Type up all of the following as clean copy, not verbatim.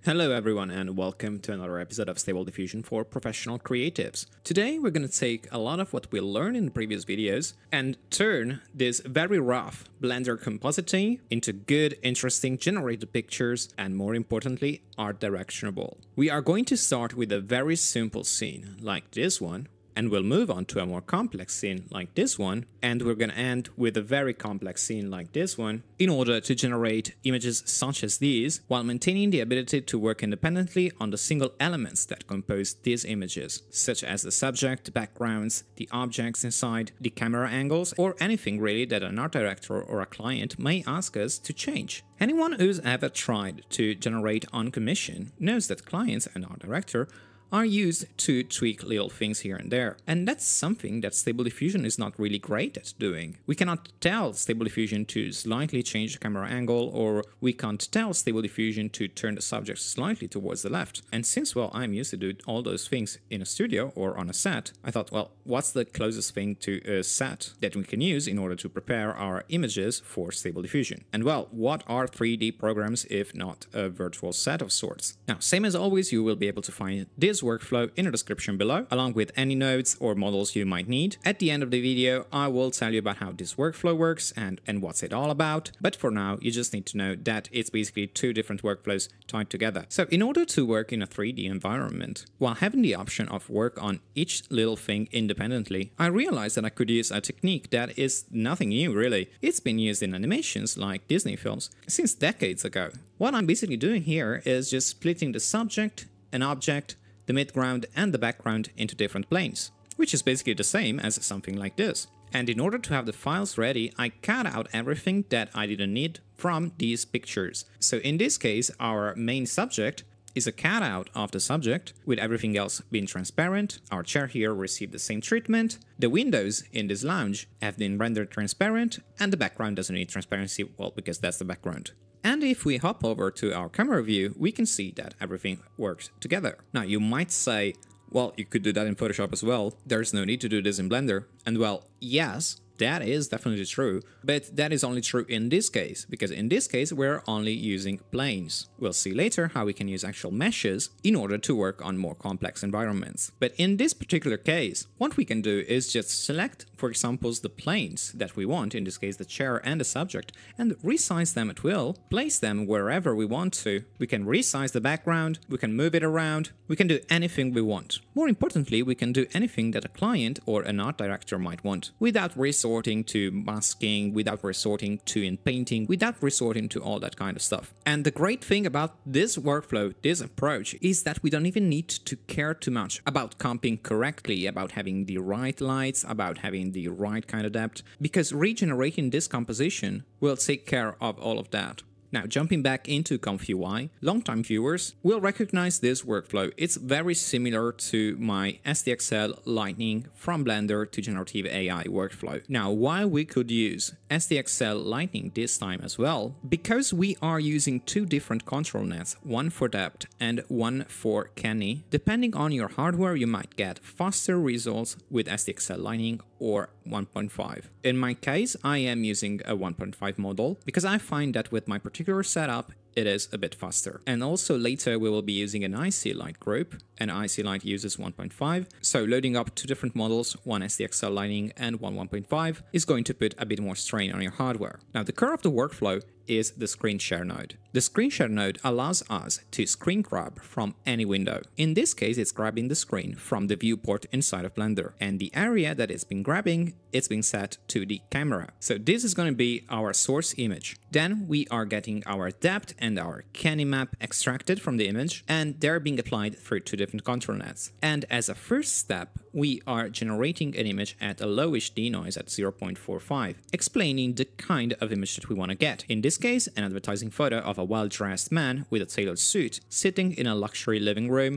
Hello everyone and welcome to another episode of Stable Diffusion for professional creatives. Today we're going to take a lot of what we learned in the previous videos and turn this very rough Blender compositing into good, interesting generated pictures and more importantly, art directionable. We are going to start with a very simple scene like this one, and we'll move on to a more complex scene like this one, and we're going to end with a very complex scene like this one in order to generate images such as these while maintaining the ability to work independently on the single elements that compose these images, such as the subject, the backgrounds, the objects inside, the camera angles, or anything really that an art director or a client may ask us to change. Anyone who's ever tried to generate on commission knows that clients and art director are used to tweak little things here and there. And that's something that Stable Diffusion is not really great at doing. We cannot tell Stable Diffusion to slightly change the camera angle, or we can't tell Stable Diffusion to turn the subject slightly towards the left. And since, well, I'm used to do all those things in a studio or on a set, I thought, well, what's the closest thing to a set that we can use in order to prepare our images for Stable Diffusion? And well, what are 3D programs if not a virtual set of sorts? Now, same as always, you will be able to find this workflow in the description below, along with any notes or models you might need. At the end of the video, I will tell you about how this workflow works and what's it all about, but for now, you just need to know that it's basically two different workflows tied together. So in order to work in a 3D environment, while having the option of work on each little thing independently, I realized that I could use a technique that is nothing new really. It's been used in animations like Disney films since decades ago. What I'm basically doing here is just splitting the subject, an object, the midground and the background into different planes, which is basically the same as something like this. And in order to have the files ready, I cut out everything that I didn't need from these pictures. So in this case, our main subject is a cutout of the subject, with everything else being transparent. Our chair here received the same treatment. The windows in this lounge have been rendered transparent, and the background doesn't need transparency, well, because that's the background. And if we hop over to our camera view, we can see that everything works together. Now, you might say, well, you could do that in Photoshop as well. There's no need to do this in Blender. And well, yes, that is definitely true, but that is only true in this case, because in this case, we're only using planes. We'll see later how we can use actual meshes in order to work on more complex environments. But in this particular case, what we can do is just select, for example, the planes that we want, in this case, the chair and the subject, and resize them at will, place them wherever we want to. We can resize the background, we can move it around, we can do anything we want. More importantly, we can do anything that a client or an art director might want, without resorting to masking, without resorting to in-painting, without resorting to all that kind of stuff. And the great thing about this workflow, this approach, is that we don't even need to care too much about comping correctly, about having the right lights, about having the right kind of depth, because regenerating this composition will take care of all of that. Now, jumping back into ComfyUI, longtime viewers will recognize this workflow. It's very similar to my SDXL Lighting from Blender to generative AI workflow. Now, why we could use SDXL Lighting this time as well? Because we are using two different control nets, one for depth and one for canny. Depending on your hardware, you might get faster results with SDXL Lighting or 1.5. In my case, I am using a 1.5 model because I find that with my particular setup, it is a bit faster. And also later we will be using an IC Light group, and IC Light uses 1.5. So loading up two different models, one SDXL Lighting and one 1.5, is going to put a bit more strain on your hardware. Now, the core of the workflow is the screen share node. The screen share node allows us to screen grab from any window. In this case, it's grabbing the screen from the viewport inside of Blender, and the area that it's been grabbing, it's being set to the camera. So this is going to be our source image. Then we are getting our depth and our canny map extracted from the image, and they're being applied through two different control nets. And as a first step, we are generating an image at a lowish denoise at 0.45, explaining the kind of image that we want to get. In this case, an advertising photo of a well-dressed man with a tailored suit sitting in a luxury living room,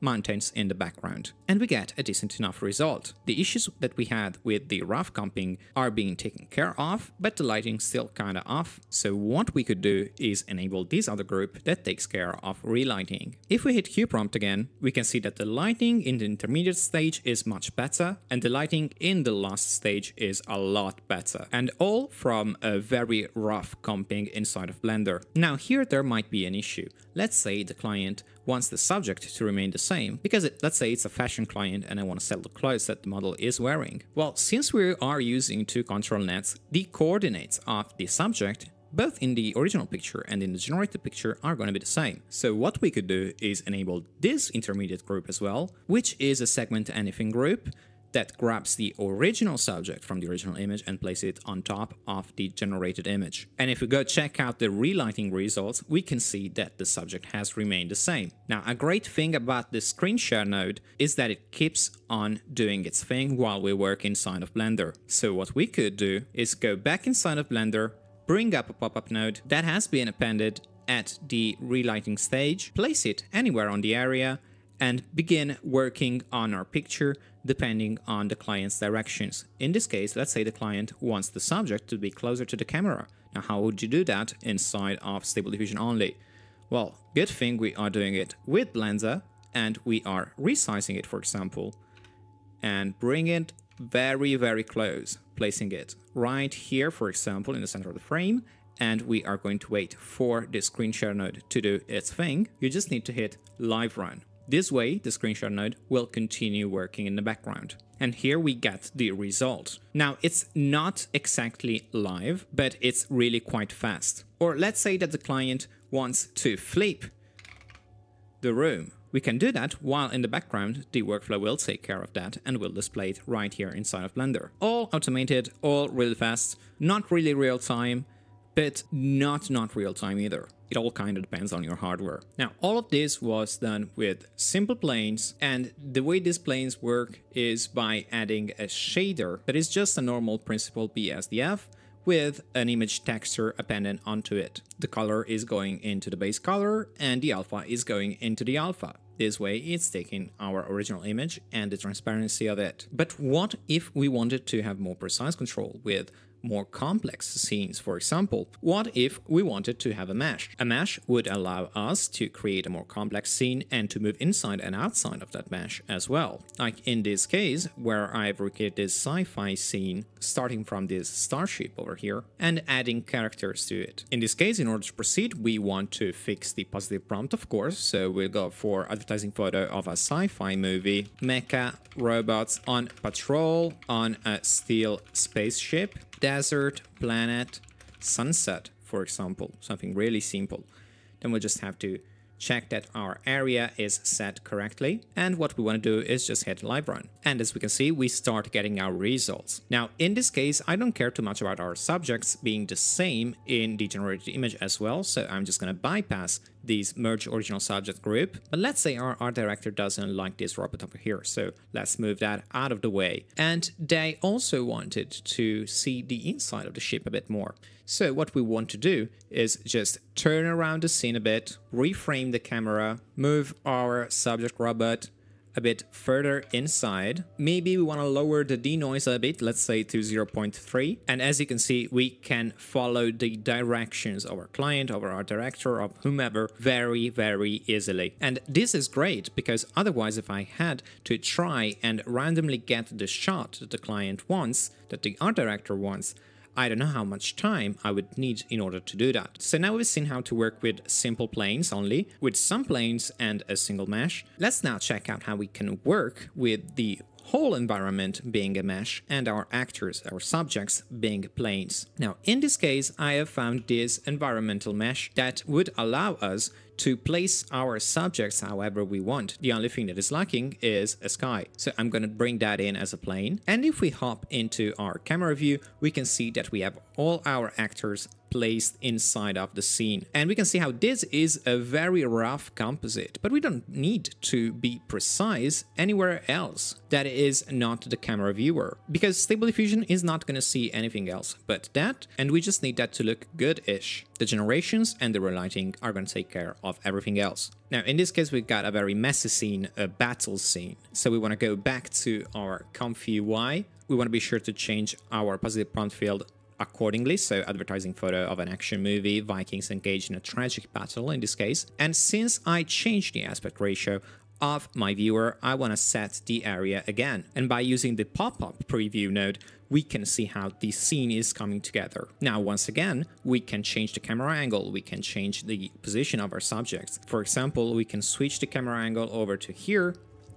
mountains in the background. And we get a decent enough result. The issues that we had with the rough comping are being taken care of, but the lighting's still kinda off. So what we could do is enable this other group that takes care of relighting. If we hit Q prompt again, we can see that the lighting in the intermediate stage is much better, and the lighting in the last stage is a lot better. And all from a very rough comping inside of Blender. Now here there might be an issue. Let's say the client wants the subject to remain the same, because let's say it's a fashion client and I want to sell the clothes that the model is wearing. Well, since we are using two control nets, the coordinates of the subject, both in the original picture and in the generated picture, are going to be the same. So what we could do is enable this intermediate group as well, which is a segment anything group that grabs the original subject from the original image and places it on top of the generated image. And if we go check out the relighting results, we can see that the subject has remained the same. Now, a great thing about the screen share node is that it keeps on doing its thing while we work inside of Blender. So what we could do is go back inside of Blender, bring up a pop-up node that has been appended at the relighting stage, place it anywhere on the area, and begin working on our picture depending on the client's directions. In this case, let's say the client wants the subject to be closer to the camera. Now, how would you do that inside of Stable Diffusion only? Well, good thing we are doing it with Blender, and we are resizing it, for example, and bring it very, very close, placing it right here, for example, in the center of the frame, and we are going to wait for the screen share node to do its thing. You just need to hit live run. This way, the screen share node will continue working in the background. And here we get the result. Now, it's not exactly live, but it's really quite fast. Or let's say that the client wants to flip the room. We can do that while in the background, the workflow will take care of that and will display it right here inside of Blender. All automated, all really fast, not really real time, but not real time either. It all kind of depends on your hardware. Now, all of this was done with simple planes, and the way these planes work is by adding a shader that is just a normal principal BSDF with an image texture appended onto it. The color is going into the base color, and the alpha is going into the alpha. This way, it's taking our original image and the transparency of it. But what if we wanted to have more precise control with more complex scenes, for example? What if we wanted to have a mesh? A mesh would allow us to create a more complex scene and to move inside and outside of that mesh as well. Like in this case, where I've recreated this sci-fi scene, starting from this starship over here and adding characters to it. In this case, in order to proceed, we want to fix the positive prompt, of course, so we'll go for advertising photo of a sci-fi movie, mecha robots on patrol on a steel spaceship, desert, planet, sunset, for example, something really simple. Then we'll just have to check that our area is set correctly, and what we want to do is just hit live run. And as we can see, we start getting our results. Now, in this case, I don't care too much about our subjects being the same in the generated image as well, so I'm just going to bypass these merge original subject group. But let's say our art director doesn't like this robot over here, so let's move that out of the way. And they also wanted to see the inside of the ship a bit more. So what we want to do is just turn around the scene a bit, reframe the camera, move our subject robot a bit further inside. Maybe we want to lower the denoise a bit, let's say to 0.3. And as you can see, we can follow the directions of our client, of our director, of whomever very, very easily. And this is great because otherwise, if I had to try and randomly get the shot that the client wants, that the art director wants, I don't know how much time I would need in order to do that. So now we've seen how to work with simple planes only, with some planes and a single mesh. Let's now check out how we can work with the whole environment being a mesh and our actors, our subjects, being planes. Now, in this case, I have found this environmental mesh that would allow us to place our subjects however we want. The only thing that is lacking is a sky. So I'm going to bring that in as a plane. And if we hop into our camera view, we can see that we have all our actors placed inside of the scene. And we can see how this is a very rough composite, but we don't need to be precise anywhere else that is not the camera viewer, because Stable Diffusion is not going to see anything else but that, and we just need that to look good-ish. The generations and the relighting are going to take care of everything else. Now, in this case, we've got a very messy scene, a battle scene. So we want to go back to our ComfyUI. We want to be sure to change our positive prompt field accordingly, so advertising photo of an action movie, Vikings engaged in a tragic battle in this case. And since I changed the aspect ratio of my viewer, I want to set the area again. And by using the pop-up preview node, we can see how the scene is coming together. Now, once again, we can change the camera angle, we can change the position of our subjects. For example, we can switch the camera angle over to here.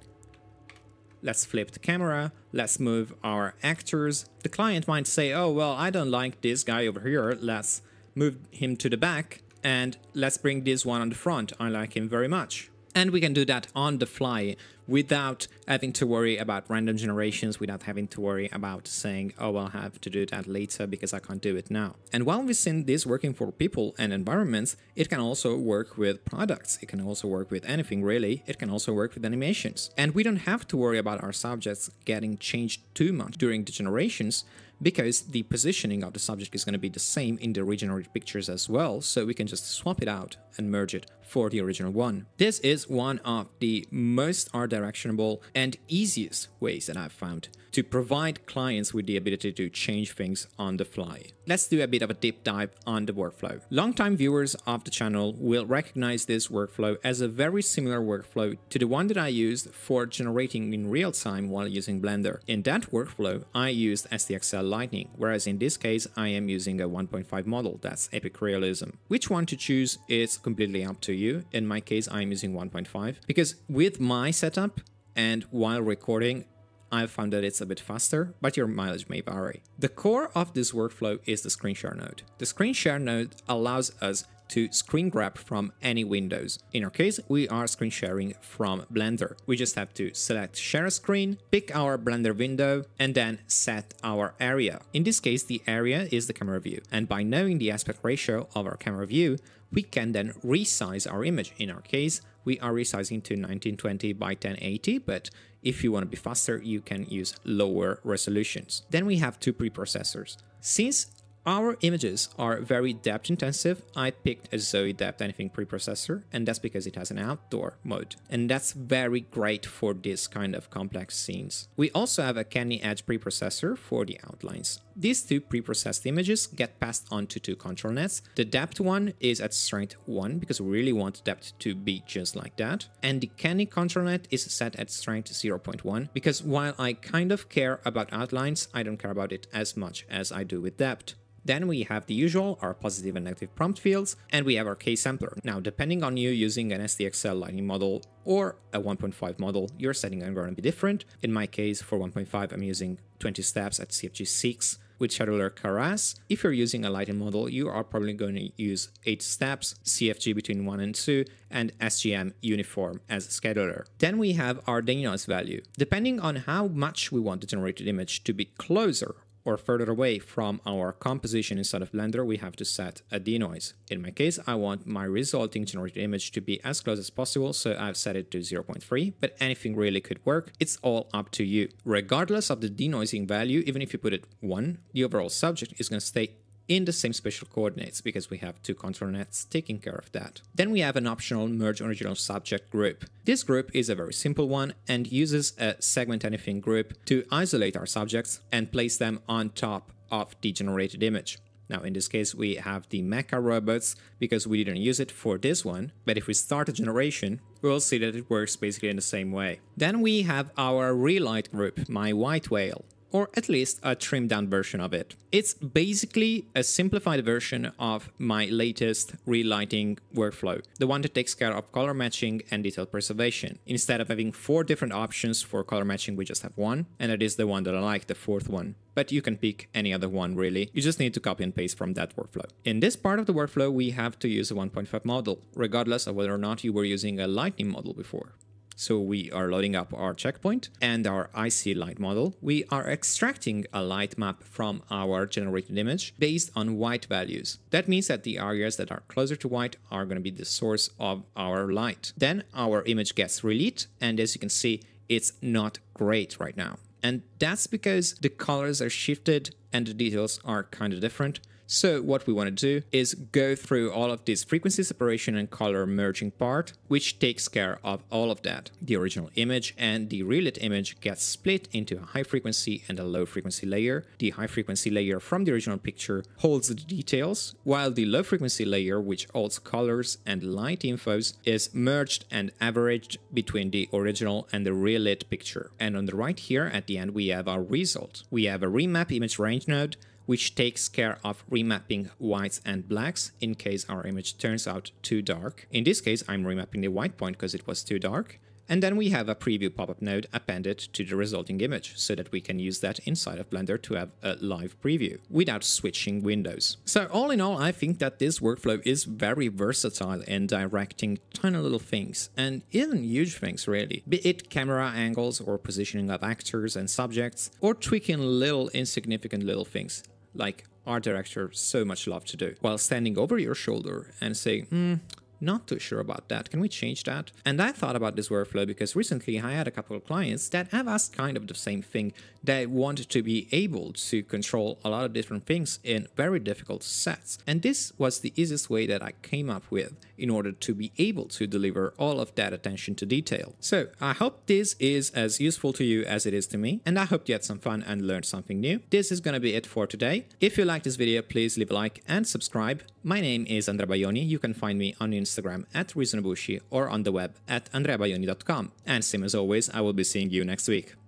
Let's flip the camera, let's move our actors. The client might say, oh, well, I don't like this guy over here, let's move him to the back, and let's bring this one on the front, I like him very much. And we can do that on the fly without having to worry about random generations, without having to worry about saying, oh, I'll have to do that later because I can't do it now. And while we've seen this working for people and environments, it can also work with products. It can also work with anything really. It can also work with animations. And we don't have to worry about our subjects getting changed too much during the generations, because the positioning of the subject is going to be the same in the regenerated pictures as well, so we can just swap it out and merge it for the original one. This is one of the most art directionable and easiest ways that I've found to provide clients with the ability to change things on the fly. Let's do a bit of a deep dive on the workflow. Longtime viewers of the channel will recognize this workflow as a very similar workflow to the one that I used for generating in real time while using Blender. In that workflow, I used SDXL Lighting, whereas in this case, I am using a 1.5 model, that's epicRealism. Which one to choose is completely up to you. In my case, I'm using 1.5 because with my setup and while recording, I've found that it's a bit faster, but your mileage may vary. The core of this workflow is the screen share node. The screen share node allows us to screen grab from any windows. In our case, we are screen sharing from Blender. We just have to select share screen, pick our Blender window, and then set our area. In this case, the area is the camera view. And by knowing the aspect ratio of our camera view, we can then resize our image. In our case, we are resizing to 1920 by 1080, but if you want to be faster, you can use lower resolutions. Then we have two preprocessors. Since our images are very depth intensive, I picked a Zoe Depth Anything preprocessor, and that's because it has an outdoor mode. And that's very great for this kind of complex scenes. We also have a Candy Edge preprocessor for the outlines. These two preprocessed images get passed onto two control nets. The depth one is at strength 1 because we really want depth to be just like that. And the Candy control net is set at strength 0.1 because while I kind of care about outlines, I don't care about it as much as I do with depth. Then we have the usual, our positive and negative prompt fields, and we have our K-sampler. Now, depending on you using an SDXL Lighting model or a 1.5 model, your settings are going to be different. In my case, for 1.5, I'm using 20 steps at CFG 6 with Shadow Karas. If you're using a lighting model, you are probably going to use 8 steps, CFG between 1 and 2, and SGM uniform as scheduler. Then we have our denoise value. Depending on how much we want the generated image to be closer or further away from our composition inside of Blender, we have to set a denoise. In my case, I want my resulting generated image to be as close as possible, so I've set it to 0.3, but anything really could work. It's all up to you. Regardless of the denoising value, even if you put it 1, the overall subject is going to stay in the same spatial coordinates because we have two control nets taking care of that. Then we have an optional merge original subject group. This group is a very simple one and uses a segment anything group to isolate our subjects and place them on top of the generated image. Now in this case we have the mecha robots because we didn't use it for this one, but if we start a generation, we'll see that it works basically in the same way. Then we have our relight group, my white whale, or at least a trimmed down version of it. It's basically a simplified version of my latest relighting workflow, the one that takes care of color matching and detail preservation. Instead of having 4 different options for color matching, we just have one, and that is the one that I like, the 4th one. But you can pick any other one really, you just need to copy and paste from that workflow. In this part of the workflow, we have to use a 1.5 model, regardless of whether or not you were using a Lightning model before. So we are loading up our checkpoint and our IC light model. We are extracting a light map from our generated image based on white values. That means that the areas that are closer to white are going to be the source of our light. Then our image gets relit, and as you can see, it's not great right now. And that's because the colors are shifted and the details are kind of different. So what we want to do is go through all of this frequency separation and color merging part, which takes care of all of that. The original image and the relit image gets split into a high frequency and a low frequency layer. The high frequency layer from the original picture holds the details, while the low frequency layer, which holds colors and light infos, is merged and averaged between the original and the relit picture. And on the right here at the end we have our result. We have a remap image range node, which takes care of remapping whites and blacks in case our image turns out too dark. In this case, I'm remapping the white point because it was too dark. And then we have a preview pop-up node appended to the resulting image so that we can use that inside of Blender to have a live preview without switching windows. So all in all, I think that this workflow is very versatile in directing tiny little things and even huge things really, be it camera angles or positioning of actors and subjects, or tweaking little insignificant little things like art directors so much love to do, while standing over your shoulder and saying, not too sure about that, can we change that? And I thought about this workflow because recently I had a couple of clients that have asked kind of the same thing. They wanted to be able to control a lot of different things in very difficult sets. And this was the easiest way that I came up with in order to be able to deliver all of that attention to detail. So I hope this is as useful to you as it is to me, and I hope you had some fun and learned something new. This is gonna be it for today. If you like this video, please leave a like and subscribe. My name is Andrea Baioni. You can find me on Instagram at risunobushi or on the web at andreabaioni.com. And same as always, I will be seeing you next week.